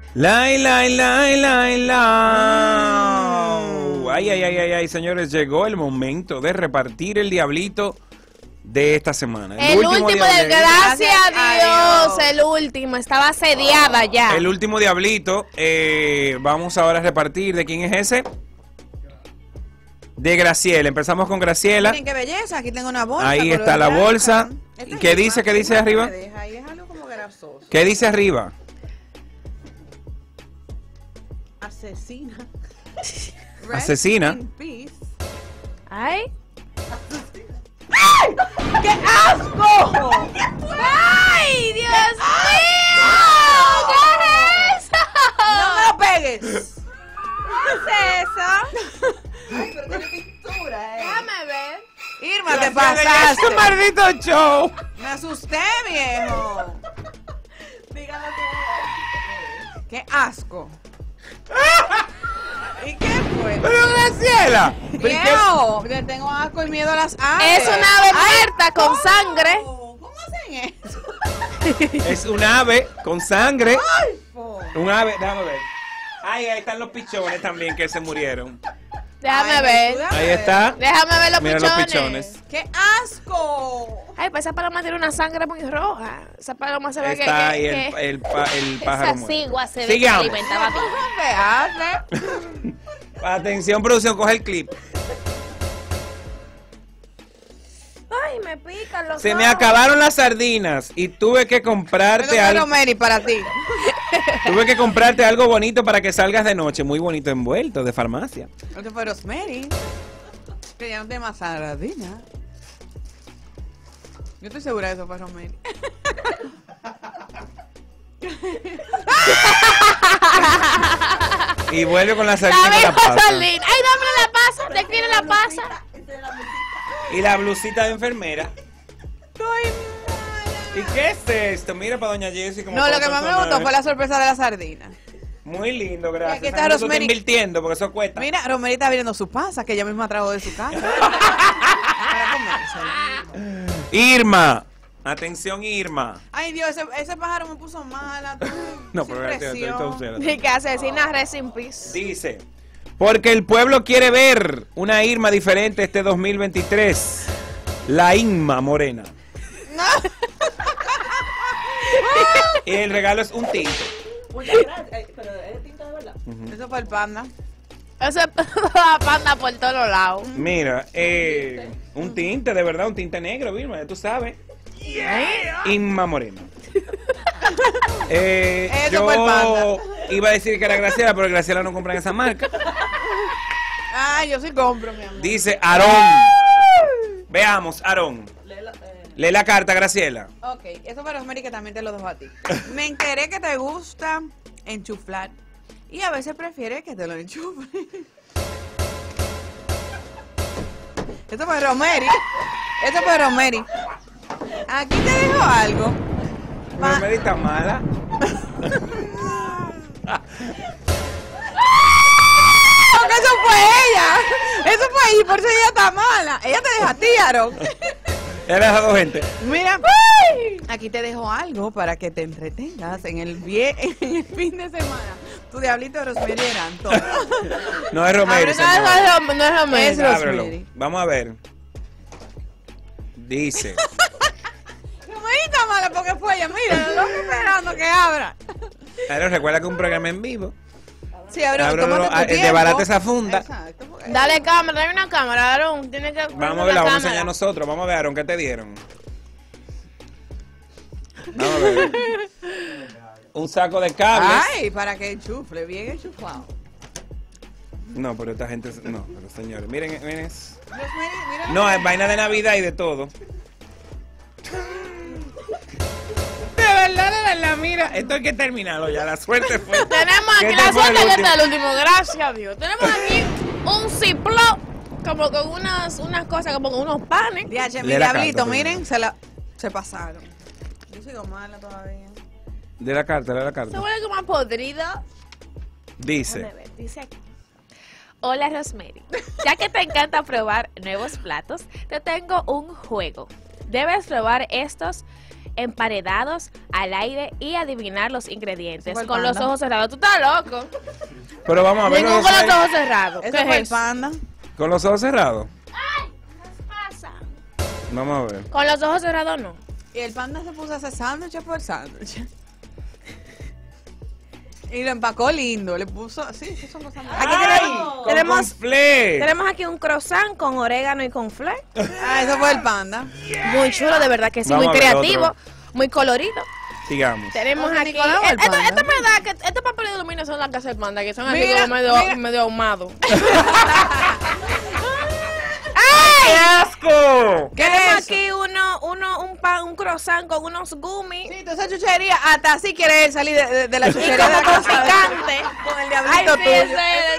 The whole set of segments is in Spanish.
Ay, señores, llegó el momento de repartir el diablito de esta semana. El último del gracias a Dios, el último, estaba asediada ya. El último diablito, vamos ahora a repartir. ¿De quién es ese? De Graciela. Empezamos con Graciela. Miren qué belleza, aquí tengo una bolsa. Ahí está la bolsa. ¿Qué dice? ¿Qué dice arriba? ¿Qué dice arriba? Asesina. Asesina. Ay. ¡Ay! ¡Qué asco! ¡Ay, Dios mío! ¿Qué es eso? ¡No me lo pegues! ¿Qué es eso? Ay, pero tiene pintura, Déjame ver. Irma, te pasaste. ¡Qué maldito show! Me asusté, viejo. Dígalo tú. ¡Qué asco! ¿Y qué fue? ¡Pero Graciela! Viejo, le tengo asco y miedo a las aves. Es una ave muerta con sangre. ¿Cómo hacen eso? Es un ave con sangre. Ay, Un ave, déjame ver. Ay, ahí están los pichones también que se murieron. Déjame ver. Ahí está. Déjame ver los Mira pichones. los pichones. ¡Qué asco! Ay, pues esa paloma tiene una sangre muy roja. Esa paloma se ve que... Está ahí el pájaro esa muerto. cigua se ve que Sigamos. alimentaba bien. ¿Qué hace? Atención, producción, coge el clip. Ay, me pican los Se me ojos. acabaron las sardinas y tuve que comprarte algo. Mary, para ti. Tuve que comprarte algo bonito para que salgas de noche. Muy bonito envuelto, de farmacia. Esto fue Rosemary. Que ya no tiene más sardina. Yo estoy segura de eso fue Rosemary. Y vuelve con la La sardina con la misma pasa. sardina. Ay, dame la pasa. ¿Te quiere la pasa? Y la blusita de enfermera. Estoy ¿Y qué es esto? Mira para doña Jessie como No, lo todo que más me personaje. gustó fue la sorpresa de la sardina. Muy lindo, gracias. Aquí está Esa gente tú Rosemary. estás invirtiendo porque eso cuesta. Mira, Rosemary está viendo su pasa, que ella misma trajo de su casa. Para comérsela. Irma. Atención, Irma. Ay, Dios, ese pájaro me puso mala. No, Sin pero presión. Y que asesina Rest in Peace. dice, porque el pueblo quiere ver una Irma diferente este 2023. La Inma Morena. Y el regalo es un tinto. Muchas gracias. Pero es tinta de verdad. Eso fue el panda. Eso es la panda por todos lados. Mira, un tinte, de verdad, un tinte negro, Irma, ya tú sabes. Inma Morena. Eso fue el panda. Iba a decir que era Graciela, pero Graciela no compra en esa marca. Ay, yo sí compro, mi amor. Dice Aarón. Veamos, Aarón. Lee la carta, Graciela. Ok, eso fue Rosemary, que también te lo dejo a ti. Me enteré que te gusta enchuflar y a veces prefieres que te lo enchufe. Eso fue Rosemary. Eso fue Rosemary. Aquí te dejo algo. No me diste mala. Porque eso fue ella. Eso fue ella, por eso ella está mala. Ella te deja a ti, Aaron. He dejado gente. Mira, aquí te dejo algo para que te entretengas en el fin de semana. Tu diablito de Rosemary era Antonio. No es Romero. Abre, señor. No es Romero. Es Ábrelo. Rosemary. Vamos a ver. Dice. Rosemary está mala porque fue ella. Mira, lo estoy esperando que abra. Pero recuerda que es un programa en vivo. Sí, abre, Ábrelo, tómate tu tiempo. debarate esa funda. Exacto, porque- Dale cámara, dale una cámara, Aaron. Tiene que Vamos a ver, la vamos a enseñar nosotros. Vamos a ver, Aaron, ¿qué te dieron? Vamos a ver. Un saco de cables. Ay, para que enchufle, bien enchufado. No, pero esta gente. No, pero señores. Miren, miren. Rosemary, mira. No, es vaina de Navidad y de todo. De verdad, mira. Esto hay que terminarlo ya. La suerte fue. Tenemos aquí ¿Qué la te fue suerte el que está el último? último, gracias a Dios. Tenemos aquí un ciplo, como con unas cosas, como con unos panes. DH, mi Lee la diablito, carta, miren, se pasaron. Yo sigo mala todavía. De la carta, lee la Se carta. huele como a podrido. Dice. Déjame ver, dice aquí. Hola Rosemary, ya que te encanta probar nuevos platos, te tengo un juego. Debes probar estos emparedados al aire y adivinar los ingredientes. Ese fue el Con los panda. ojos cerrados. ¿Tú estás loco? Pero vamos a ver. Ninguno con los ojos cerrados. Ese ¿Qué fue es el eso? panda. Con los ojos cerrados. ¿Qué pasa? Vamos a ver. Con los ojos cerrados no. Y el panda se puso a hacer sándwiches por sándwich. Y lo empacó lindo, le puso, sí, son cosas muy- Aquí Con tenemos, conflé. tenemos aquí un croissant con orégano y con flan. Ah, eso fue el panda. Muy chulo, de verdad que sí, Vamos muy a ver creativo, otro. muy colorido. Sigamos. Tenemos Oye, aquí. Nicolau, el Esto panda. me da que estos papeles de aluminio son las que hace el panda, que son así Mira, como mira. medio ahumados. ¡Qué asco! ¿Qué Tenemos es eso? aquí un croissant con unos gummies. Sí, toda esa chuchería, hasta así quiere él salir de la Y chuchería. como de con acá, ¿sabes? picante. Con el Ay, diablito sí, tuyo.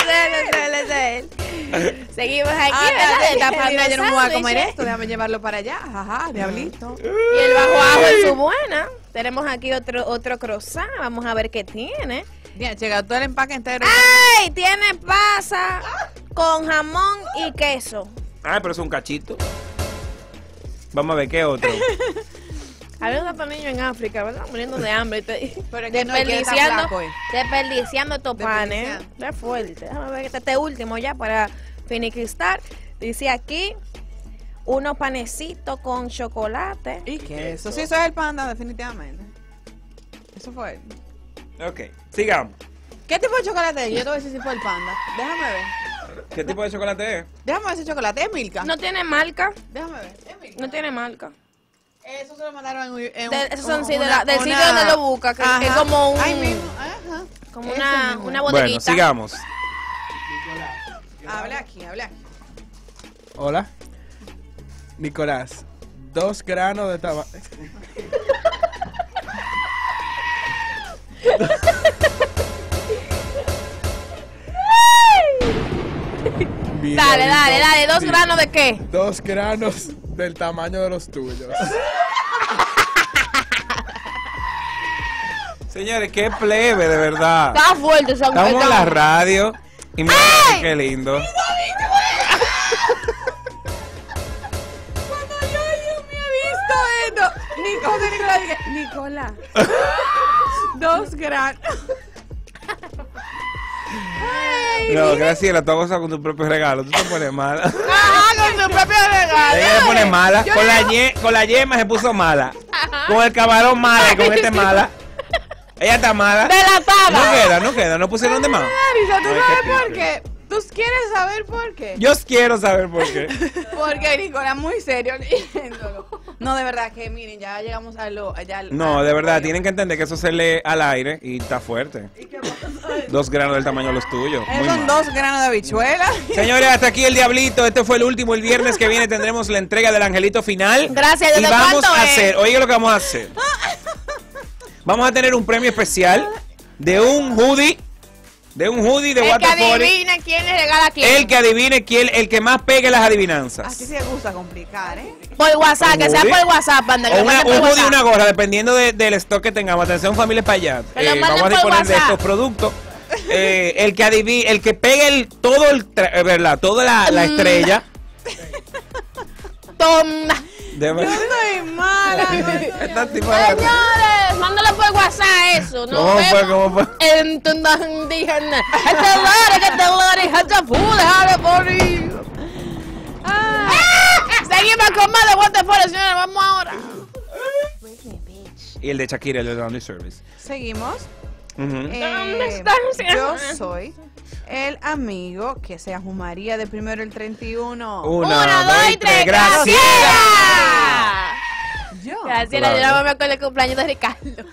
ese. Seguimos aquí, Ah, ¿verdad? esta El panda yo no me voy a comer sándwich. esto, déjame llevarlo para allá. Ajá, diablito. Y el bajo ajo en su buena. Tenemos aquí otro croissant. Vamos a ver qué tiene. Bien, llega todo el empaque entero. ¡Ay! Tiene pasa con jamón y queso. Ay, pero es un cachito. Vamos a ver qué otro. Había un otro niño en África, ¿verdad? Muriendo de hambre. Pero es que no, es que está flaco, Desperdiciando estos panes. Desperdiciando. Es fuerte. Déjame ver este último ya para finiquitar. Dice aquí unos panecitos con chocolate. ¿Y qué es eso? Sí, eso es el panda, definitivamente. Eso fue él. Ok, sigamos. ¿Qué tipo de chocolate es? Yo te voy a decir si fue el panda. Déjame ver. ¿Qué tipo de chocolate es? Déjame ver ese chocolate. ¿Es Milka? No tiene marca. Déjame ver. ¿Es Milka? No tiene marca. Eso se lo mandaron en Esos son sí, del sitio donde lo busca, que es como un, Ahí mismo. Ajá. como Ese una mismo. Bueno, bodeguita. sigamos. Habla aquí, habla aquí. Hola. Nicolás, 2 granos de tabaco. Dale, ¿2 granos de qué? 2 granos del tamaño de los tuyos. Señores, qué plebe, de verdad. Está fuerte esa Estamos en la radio y miren qué lindo. Cuando yo me he visto esto. Nicolás, dije, Nicolás. 2 granos. No, Graciela, tú gozas con tu propio regalo. Tú te pones mala. Ajá, con su propio regalo. Ella se pone mala. Con la yema se puso mala. Con el camarón mala y con este mala. Ella está mala. Delatada. No queda. No pusieron de más. Marisa, ¿tú Ay, sabes qué por qué? ¿Tú quieres saber por qué? Yo quiero saber por qué. Porque Nicolás muy serio leyéndolo. No, de verdad que miren, ya llegamos a lo... No, de verdad, tienen que entender que eso se lee al aire y está fuerte. 2 granos del tamaño de los tuyos. Muy Son mal. 2 granos de habichuela. Señores, hasta aquí el Diablito. Este fue el último. El viernes que viene tendremos la entrega del angelito final. Gracias, Y ¿desde vamos cuánto a es? hacer, oiga lo que vamos a hacer. Vamos a tener un premio especial de un hoodie. De un hoodie de El que Waterford. adivina quién le regala a quién. El que adivine quién, el que más pegue las adivinanzas. Así se gusta complicar, ¿eh? Por WhatsApp, que sea hoodie. por WhatsApp, banda. Que O lo manden un por hoodie y WhatsApp. una gorra, dependiendo del stock que tengamos. Atención, familia para allá. Que lo manden Vamos a por disponer de WhatsApp. estos productos. El que adivine, el que pegue ¿verdad? Toda la estrella. Toma. Déjame- Yo estoy mala. Esta tipa de- Señores, mándalo por WhatsApp eso. No ¿Cómo fue? ¿Cómo fue? En tu indígena. Este lore, que te lore, este pule, jale por ahí. Seguimos con más de Waterford, señores. Vamos ahora. Y el de Shakira, el de Laundry Service. Seguimos. Ujú. ¿Dónde están? Yo soy el amigo que se ajumaría de primero el 31. Una, dos y tres. ¡Graciela! Yo. Graciela, Claro. yo no me acuerdo el cumpleaños de Ricardo.